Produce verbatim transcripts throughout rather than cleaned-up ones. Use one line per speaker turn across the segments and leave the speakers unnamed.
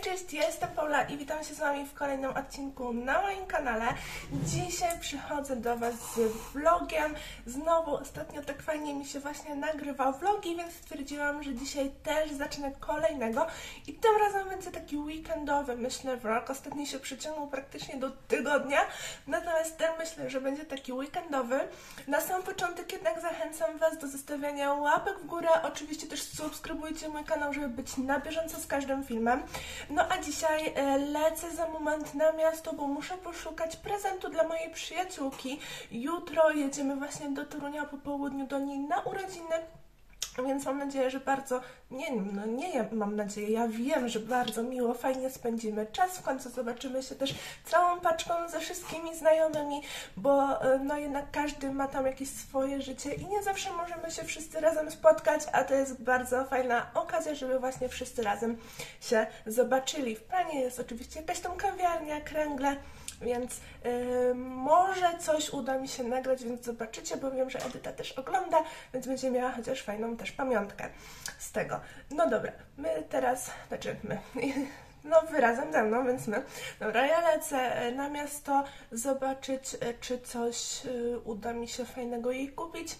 cześć, ja jestem Paula i witam się z Wami w kolejnym odcinku na moim kanale. Dzisiaj przychodzę do Was z vlogiem. Znowu ostatnio tak fajnie mi się właśnie nagrywa vlogi, więc stwierdziłam, że dzisiaj też zacznę kolejnego. I tym razem będzie taki weekendowy, myślę, vlog. Ostatnio się przeciągnął praktycznie do tygodnia, natomiast ten myślę, że będzie taki weekendowy. Na sam początek jednak zachęcam Was do zostawiania łapek w górę. Oczywiście też subskrybujcie mój kanał, żeby być na bieżąco z każdym filmem. No a dzisiaj e, lecę za moment na miasto, bo muszę poszukać prezentu dla mojej przyjaciółki. Jutro jedziemy właśnie do Torunia po południu do niej na urodziny. Więc mam nadzieję, że bardzo, nie no nie mam nadzieję, ja wiem, że bardzo miło, fajnie spędzimy czas. W końcu zobaczymy się też całą paczką ze wszystkimi znajomymi, bo no jednak każdy ma tam jakieś swoje życie i nie zawsze możemy się wszyscy razem spotkać, a to jest bardzo fajna okazja, żeby właśnie wszyscy razem się zobaczyli. W planie jest oczywiście jakaś tam kawiarnia, kręgle, więc yy, może coś uda mi się nagrać, więc zobaczycie, bo wiem, że Edyta też ogląda, więc będzie miała chociaż fajną też pamiątkę z tego. No dobra, my teraz, znaczy my, no wy razem ze mną, więc my. Dobra, ja lecę na miasto zobaczyć, czy coś yy, uda mi się fajnego jej kupić.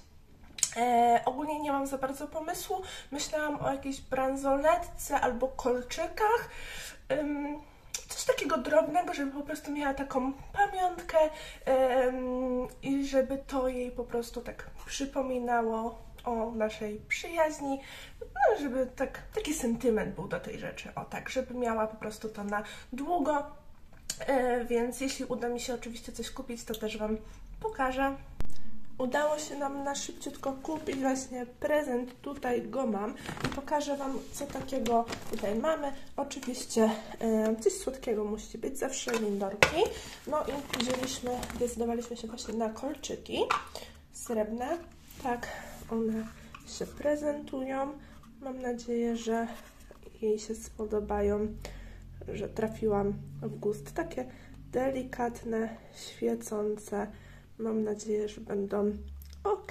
E, ogólnie nie mam za bardzo pomysłu, myślałam o jakiejś bransoletce albo kolczykach. Ym, Coś takiego drobnego, żeby po prostu miała taką pamiątkę um, i żeby to jej po prostu tak przypominało o naszej przyjaźni, no żeby tak, taki sentyment był do tej rzeczy, o tak, żeby miała po prostu to na długo, e, więc jeśli uda mi się oczywiście coś kupić, to też Wam pokażę. Udało się nam na szybciutko kupić właśnie prezent, tutaj go mam i pokażę Wam, co takiego tutaj mamy. Oczywiście e, coś słodkiego musi być, zawsze lindorki. No i wzięliśmy, zdecydowaliśmy się właśnie na kolczyki srebrne. Tak one się prezentują. Mam nadzieję, że jej się spodobają, że trafiłam w gust. Takie delikatne, świecące. Mam nadzieję, że będą ok.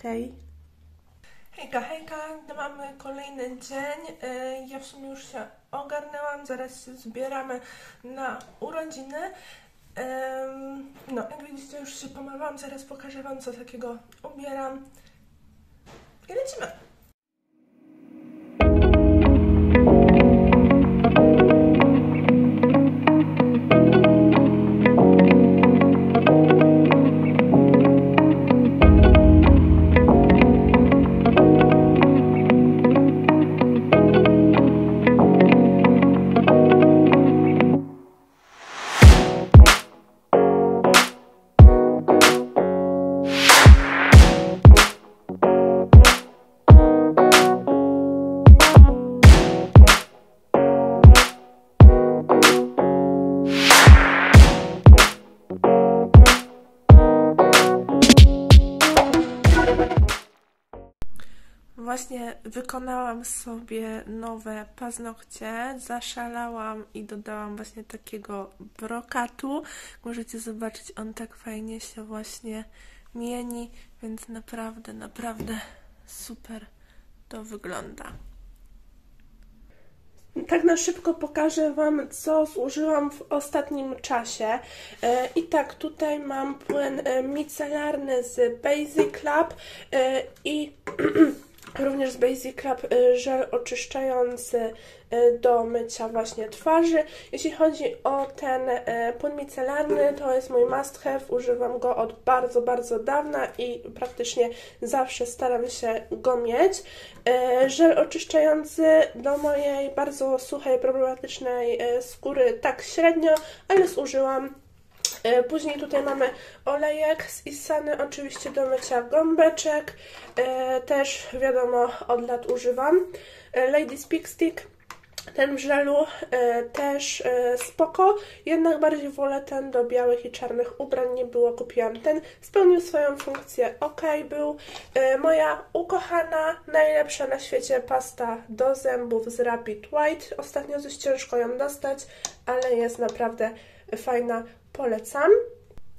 Hejka, hejka, mamy kolejny dzień. Ja w sumie już się ogarnęłam, zaraz się zbieramy na urodziny. No, jak widzicie, już się pomalowałam, zaraz pokażę Wam, co takiego ubieram. I lecimy! Właśnie wykonałam sobie nowe paznokcie, zaszalałam i dodałam właśnie takiego brokatu. Możecie zobaczyć, on tak fajnie się właśnie mieni, więc naprawdę, naprawdę super to wygląda. Tak na szybko pokażę Wam, co zużyłam w ostatnim czasie. I tak, tutaj mam płyn micelarny z Basic Club i również z Basic Club żel oczyszczający do mycia właśnie twarzy. Jeśli chodzi o ten płyn micelarny, to jest mój must have. Używam go od bardzo, bardzo dawna i praktycznie zawsze staram się go mieć. Żel oczyszczający do mojej bardzo suchej, problematycznej skóry tak średnio, ale zużyłam. Później tutaj mamy olejek z Issany, oczywiście do mycia gąbeczek, też wiadomo, od lat używam. Ladies Peak Stick, ten w żelu też spoko, jednak bardziej wolę ten do białych i czarnych ubrań, nie było, kupiłam ten, spełnił swoją funkcję, ok był. Moja ukochana, najlepsza na świecie pasta do zębów z Rapid White, ostatnio dość ciężko ją dostać, ale jest naprawdę fajna, polecam.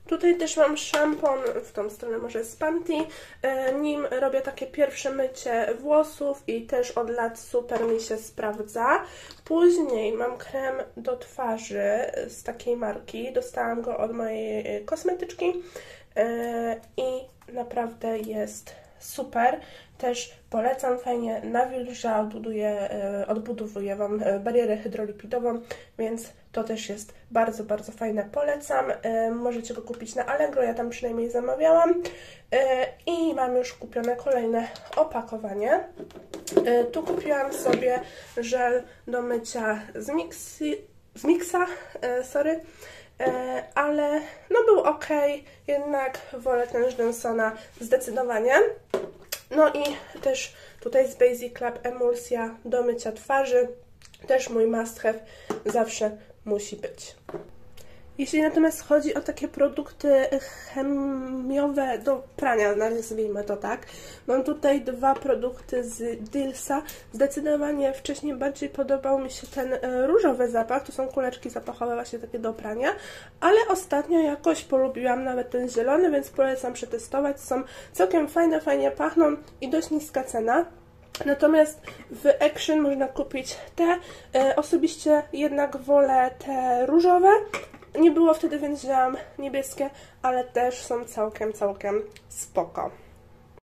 Tutaj też mam szampon, w tą stronę może z Panty, nim robię takie pierwsze mycie włosów i też od lat super mi się sprawdza. Później mam krem do twarzy z takiej marki, dostałam go od mojej kosmetyczki i naprawdę jest super. Też polecam, fajnie nawilża, odbuduje, odbudowuje Wam barierę hydrolipidową, więc to też jest bardzo, bardzo fajne. Polecam. Możecie go kupić na Allegro, ja tam przynajmniej zamawiałam. I mam już kupione kolejne opakowanie. Tu kupiłam sobie żel do mycia z, mixi, z Mixa, sorry. Ale no był ok, jednak wolę ten z Johnsona zdecydowanie. No i też tutaj z Basic Club emulsja do mycia twarzy, też mój must have, zawsze musi być. Jeśli natomiast chodzi o takie produkty chemiowe do prania, nazwijmy to tak, mam tutaj dwa produkty z Dealsa. Zdecydowanie wcześniej bardziej podobał mi się ten różowy zapach, to są kuleczki zapachowe właśnie takie do prania, ale ostatnio jakoś polubiłam nawet ten zielony, więc polecam przetestować. Są całkiem fajne, fajnie pachną i dość niska cena. Natomiast w Action można kupić te, osobiście jednak wolę te różowe. Nie było wtedy, więc wzięłam niebieskie, ale też są całkiem, całkiem spoko.